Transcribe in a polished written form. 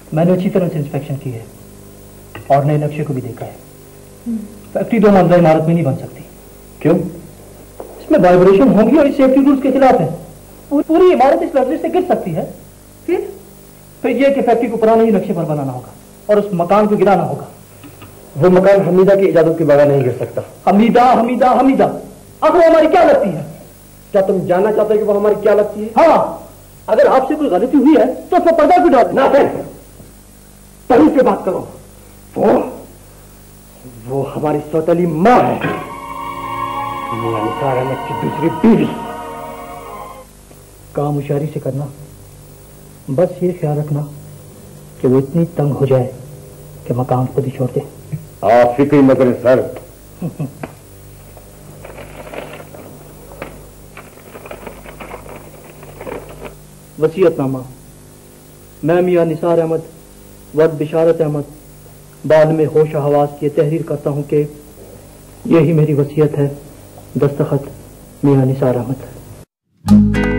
मैंने अच्छी तरह से इंस्पेक्शन की है और नए नक्शे को भी देखा है। फैक्ट्री 2 मंजिला इमारत में नहीं बन सकती। क्यों? इसमें वाइब्रेशन होंगी और इस सेफ्टी रूल्स के खिलाफ है। पूरी इमारत इस लग्जरी से गिर सकती है। फिर यह कि फैक्ट्री को पुराने ही नक्शे पर बनाना होगा और उस मकान को गिराना होगा। वो मकान हमीदा की इजाजत के बगैर नहीं गिर सकता। हमीदा हमीदा हमीदा, आखिर हमारी क्या लगती है? क्या तुम जानना चाहते हो कि वो हमारी क्या लगती है? हाँ, अगर आपसे कोई गलती हुई है तो उसमें पर्दा क्यों डाल? ना सही से बात करो। वो हमारी सौतेली माँ है, मियां निसार अहमद की दूसरी बीवी। काम होशियारी से करना, बस ये ख्याल रखना कि वो इतनी तंग हो जाए कि मकान खुद ही छोड़ दे। आप फिक्र न करें सर। वसीयतनामा। मैं मियां निसार अहमद वद बिशारत अहमद बाद में होश हवास की तहरीर करता हूं कि यही मेरी वसीयत है। दस्तखत मियां निसार अहमद।